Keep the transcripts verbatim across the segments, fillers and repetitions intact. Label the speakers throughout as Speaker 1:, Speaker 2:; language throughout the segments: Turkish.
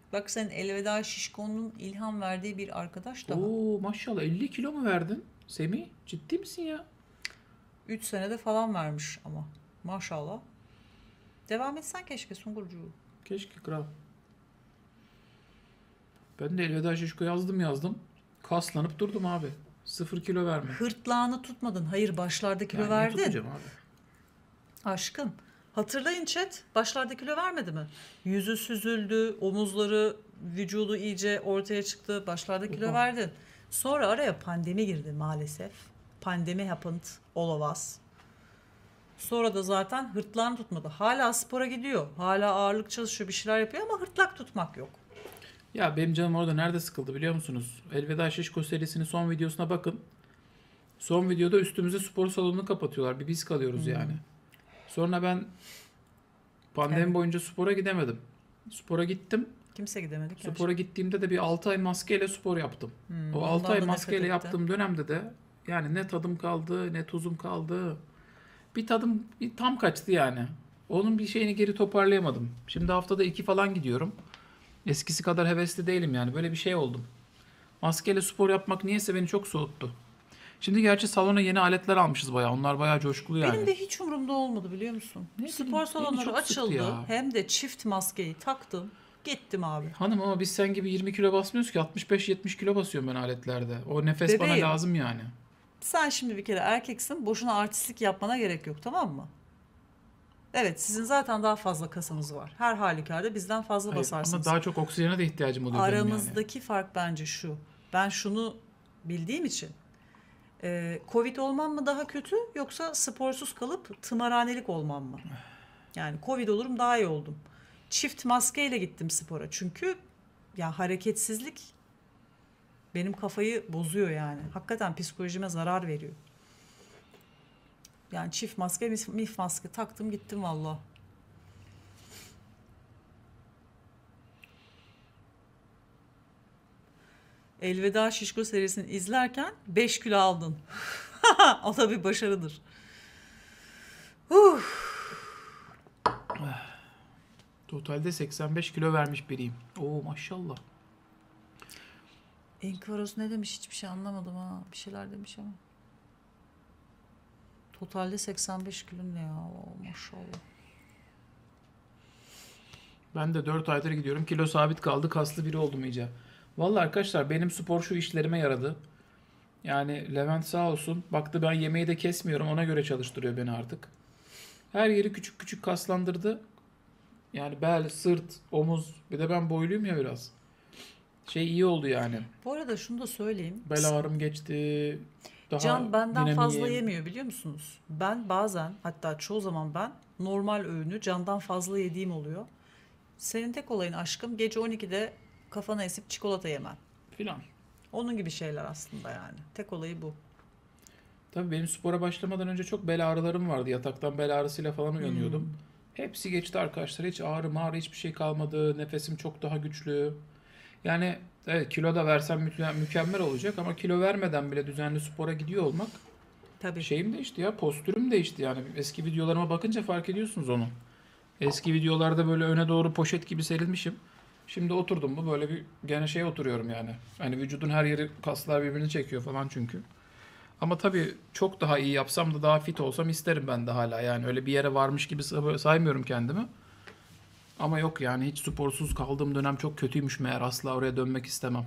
Speaker 1: Bak sen Elveda Şişko'nun ilham verdiği bir arkadaş daha.
Speaker 2: Oo maşallah elli kilo mu verdin? Semih ciddi misin ya?
Speaker 1: üç senede falan vermiş ama. Maşallah. Devam etsen keşke Sungurcuğu.
Speaker 2: Keşke kral. Ben de elveda şişko yazdım yazdım. Kaslanıp durdum abi. Sıfır kilo verme.
Speaker 1: Hırtlağını tutmadın. Hayır, başlarda kilo
Speaker 2: Ya niye
Speaker 1: verdin.
Speaker 2: tutacağım abi?
Speaker 1: Aşkım. Hatırlayın chat. Başlarda kilo vermedi mi? Yüzü süzüldü, omuzları, vücudu iyice ortaya çıktı. Başlarda kilo
Speaker 2: Oha.
Speaker 1: verdin. Sonra araya pandemi girdi maalesef. Pandemi happened all of us. Sonra da zaten hırtlağını tutmadı. Hala spora gidiyor. Hala ağırlık çalışıyor, bir şeyler yapıyor ama hırtlak tutmak yok.
Speaker 2: Ya benim canım orada nerede sıkıldı biliyor musunuz? Elveda Şişko serisinin son videosuna bakın. Son videoda üstümüze spor salonunu kapatıyorlar. Bir biz kalıyoruz yani. Sonra ben pandemi
Speaker 1: Evet.
Speaker 2: boyunca spora gidemedim. Spora gittim.
Speaker 1: Kimse gidemedi ki.
Speaker 2: Spora gittiğimde de bir altı ay maskeyle spor yaptım.
Speaker 1: Hmm,
Speaker 2: O altı
Speaker 1: ondan
Speaker 2: ay
Speaker 1: da
Speaker 2: maskeyle
Speaker 1: nefret etti.
Speaker 2: yaptığım dönemde de yani ne tadım kaldı ne tuzum kaldı. Bir tadım bir tam kaçtı yani. Onun bir şeyini geri toparlayamadım. Şimdi haftada iki falan gidiyorum. Eskisi kadar hevesli değilim yani. Böyle bir şey oldum. Maskeyle spor yapmak niyeyse beni çok soğuttu. Şimdi gerçi salona yeni aletler almışız bayağı. Onlar bayağı coşkulu yani.
Speaker 1: Benim de hiç umurumda olmadı biliyor musun?
Speaker 2: Ne
Speaker 1: Spor
Speaker 2: bileyim, beni
Speaker 1: salonları
Speaker 2: çok sıktı
Speaker 1: açıldı.
Speaker 2: ya.
Speaker 1: Hem de çift maskeyi taktım. Gittim abi.
Speaker 2: Hanım ama biz sen gibi yirmi kilo basmıyoruz ki. altmış beş yetmiş kilo basıyorum ben aletlerde. O nefes bana
Speaker 1: Bebeğim,
Speaker 2: lazım yani.
Speaker 1: sen şimdi bir kere erkeksin. Boşuna artistlik yapmana gerek yok, tamam mı? Evet, sizin zaten daha fazla kasınız var. Her halükarda bizden fazla
Speaker 2: Hayır, ama
Speaker 1: basarsınız.
Speaker 2: daha çok oksijene de ihtiyacım oluyor benim yani.
Speaker 1: Aramızdaki fark bence şu. Ben şunu bildiğim için. e, Covid olmam mı daha kötü, yoksa sporsuz kalıp tımarhanelik olmam mı? Yani Covid olurum daha iyi oldum. Çift maskeyle gittim spora. Çünkü ya hareketsizlik benim kafayı bozuyor yani. Hakikaten psikolojime zarar veriyor. Yani çift maske, mif, mif maske taktım gittim valla. Elveda Şişko serisini izlerken beş kilo aldın. O da bir başarıdır. Huh.
Speaker 2: Totalde seksen beş kilo vermiş biriyim. Oo maşallah.
Speaker 1: Enkaros ne demiş, hiçbir şey anlamadım ha. Bir şeyler demiş ama. Totalde seksen beş kilo ne ya? Oo, maşallah.
Speaker 2: Ben de dört aydır gidiyorum. Kilo sabit kaldı. Kaslı biri oldum iyice. Vallahi arkadaşlar benim spor şu işlerime yaradı. Yani Levent sağ olsun. Baktı ben yemeği de kesmiyorum. Ona göre çalıştırıyor beni artık. Her yeri küçük küçük kaslandırdı. Yani bel, sırt, omuz. Bir de ben boyluyum ya biraz. Şey iyi oldu yani.
Speaker 1: Bu arada şunu da söyleyeyim.
Speaker 2: Bel ağrım geçti. Daha
Speaker 1: Can benden fazla
Speaker 2: dinamiğim.
Speaker 1: yemiyor biliyor musunuz? Ben bazen, hatta çoğu zaman ben normal öğünü Can'dan fazla yediğim oluyor. Senin tek olayın aşkım gece on ikide kafana esip çikolata yemen.
Speaker 2: Filan.
Speaker 1: Onun gibi şeyler aslında yani. Tek olayı bu.
Speaker 2: Tabii benim spora başlamadan önce çok bel ağrılarım vardı. Yataktan bel ağrısıyla falan uyanıyordum. Hepsi geçti arkadaşlar. Hiç ağrı mağrı hiçbir şey kalmadı. Nefesim çok daha güçlü. Yani evet kilo da versem müke- mükemmel olacak ama kilo vermeden bile düzenli spora gidiyor olmak
Speaker 1: Tabii.
Speaker 2: şeyim değişti ya, postürüm değişti yani. Eski videolarıma bakınca fark ediyorsunuz onu. Eski videolarda böyle öne doğru poşet gibi serilmişim. Şimdi oturdum mu böyle bir gene şey oturuyorum yani. Hani vücudun her yeri kaslar birbirini çekiyor falan çünkü. Ama tabii çok daha iyi yapsam da daha fit olsam isterim ben de hala. Yani öyle bir yere varmış gibi say- saymıyorum kendimi. Ama yok yani hiç sporsuz kaldığım dönem çok kötüymüş meğer. Asla oraya dönmek istemem.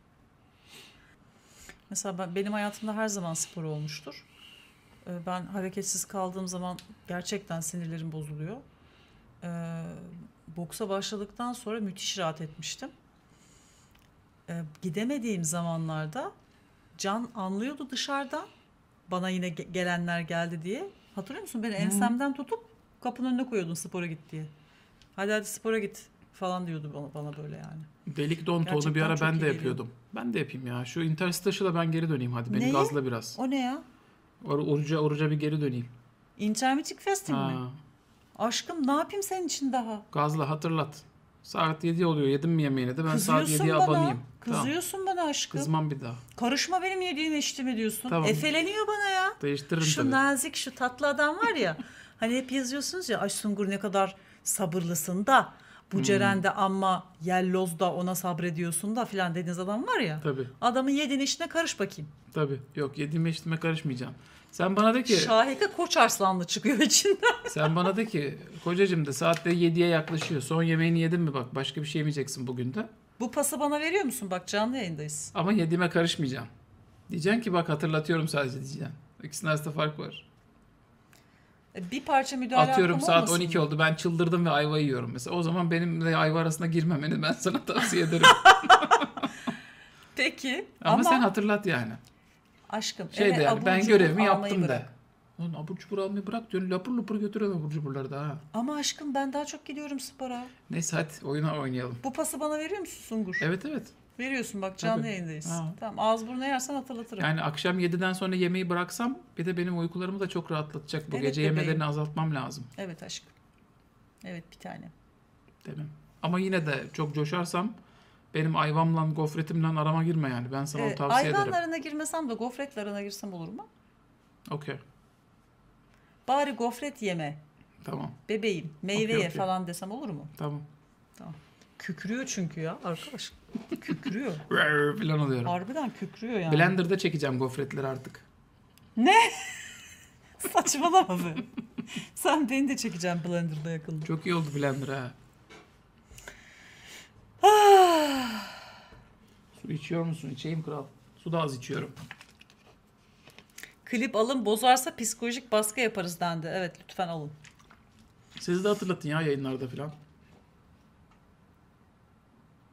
Speaker 1: Mesela ben, benim hayatımda her zaman spor olmuştur. Ee, Ben hareketsiz kaldığım zaman gerçekten sinirlerim bozuluyor. Ee, Boksa başladıktan sonra müthiş rahat etmiştim. Ee, gidemediğim zamanlarda Can anlıyordu dışarıdan. Bana yine ge- gelenler geldi diye. Hatırlıyor musun? Beni ensemden tutup kapının önüne koyuyordun spora git diye. Hadi hadi spora git falan diyordu bana, bana böyle yani.
Speaker 2: Delik Don'tu onu bir
Speaker 1: Gerçekten
Speaker 2: ara
Speaker 1: çok
Speaker 2: ben
Speaker 1: iyi
Speaker 2: de
Speaker 1: geliyor.
Speaker 2: yapıyordum. Ben de yapayım ya. Şu Interstitial'a ben geri döneyim hadi. Beni
Speaker 1: Neyi?
Speaker 2: gazla biraz.
Speaker 1: O ne ya?
Speaker 2: Or oruca, oruca bir geri döneyim.
Speaker 1: Intermittent fasting mi?
Speaker 2: Ha,
Speaker 1: Aşkım ne yapayım senin için daha?
Speaker 2: gazla hatırlat. Saat yedi oluyor. Yedim mi yemeğini de ben saat
Speaker 1: Kızıyorsun
Speaker 2: yediye
Speaker 1: bana.
Speaker 2: abanayım. Tamam.
Speaker 1: Kızıyorsun bana aşkım.
Speaker 2: Kızmam bir daha.
Speaker 1: Karışma benim yediğime içtiğime diyorsun.
Speaker 2: Tamam.
Speaker 1: Efeleniyor bana ya.
Speaker 2: Değiştiririm
Speaker 1: Şu
Speaker 2: tabii.
Speaker 1: nazik, şu tatlı adam var ya. Hani hep yazıyorsunuz ya, ay Sungur ne kadar sabırlısın da. Bu Ceren'de amma Yelloz'da ona sabrediyorsun da filan dediğiniz adam var ya.
Speaker 2: Tabii.
Speaker 1: Adamın yediğin işine karış bakayım.
Speaker 2: Tabii. Yok, yediğime içtiğime karışmayacağım. Sen bana de ki
Speaker 1: Şahika Koç Arslanlı çıkıyor içinden.
Speaker 2: sen bana de ki kocacığım da saatte yediye yaklaşıyor. Son yemeğini yedin mi bak, başka bir şey yemeyeceksin bugün de.
Speaker 1: Bu pası bana veriyor musun? Bak canlı yayındayız.
Speaker 2: Ama yediğime karışmayacağım. Diyeceksin ki bak hatırlatıyorum sadece diyeceksin. İkisinin arasında fark var.
Speaker 1: E, Bir parça müdahale
Speaker 2: Atıyorum
Speaker 1: hakkım
Speaker 2: saat
Speaker 1: olmasın
Speaker 2: on iki
Speaker 1: mı?
Speaker 2: oldu, ben çıldırdım ve ayva yiyorum mesela. O zaman benimle ayva arasına girmemeni ben sana tavsiye ederim.
Speaker 1: Peki
Speaker 2: Ama,
Speaker 1: ama,
Speaker 2: sen hatırlat yani.
Speaker 1: aşkım
Speaker 2: Şey de
Speaker 1: eve
Speaker 2: yani
Speaker 1: abur
Speaker 2: ben
Speaker 1: cubur
Speaker 2: görevimi
Speaker 1: almayı
Speaker 2: yaptım
Speaker 1: bırak.
Speaker 2: de. Lan abur cubur almayı bırak diyorsun. Lapur lapur götürüyorum abur cuburları da ha.
Speaker 1: Ama aşkım ben daha çok gidiyorum spora.
Speaker 2: Neyse hadi oyuna oynayalım.
Speaker 1: Bu pası bana veriyor musun Sungur?
Speaker 2: Evet evet.
Speaker 1: Veriyorsun bak canlı
Speaker 2: Tabii.
Speaker 1: yayındayız.
Speaker 2: Ha.
Speaker 1: Tamam ağız burnu yersen hatırlatırım.
Speaker 2: Yani akşam yediden sonra yemeği bıraksam bir de benim uykularımı da çok rahatlatacak. Bu
Speaker 1: Evet
Speaker 2: gece
Speaker 1: bebeğim.
Speaker 2: yemelerini azaltmam lazım.
Speaker 1: Evet aşkım. Evet bir tane.
Speaker 2: Değil mi? Ama yine de çok coşarsam benim ayvamla gofretimle arama girme yani. Ben sana
Speaker 1: Ee,
Speaker 2: onu tavsiye ederim.
Speaker 1: ayvanlarına girmesem de gofretlerine girsem olur mu?
Speaker 2: Okey.
Speaker 1: Bari gofret yeme.
Speaker 2: Tamam.
Speaker 1: Bebeğim meyve
Speaker 2: Okey,
Speaker 1: ye
Speaker 2: okey.
Speaker 1: falan desem olur mu?
Speaker 2: Tamam.
Speaker 1: Kükrüyor çünkü ya arkadaş. Kükrüyor.
Speaker 2: Rrrr falan oluyorum.
Speaker 1: Harbiden kükrüyor yani.
Speaker 2: Blender'da çekeceğim gofretleri artık.
Speaker 1: Saçmalama be. Sen beni de çekeceksin Blender'da yakında.
Speaker 2: Çok iyi oldu Blender ha. Su içiyor musun? İçeyim kral. Su da az içiyorum.
Speaker 1: Klip alın bozarsa psikolojik baskı yaparız dendi. Evet lütfen alın.
Speaker 2: Siz de hatırlatın ya yayınlarda falan.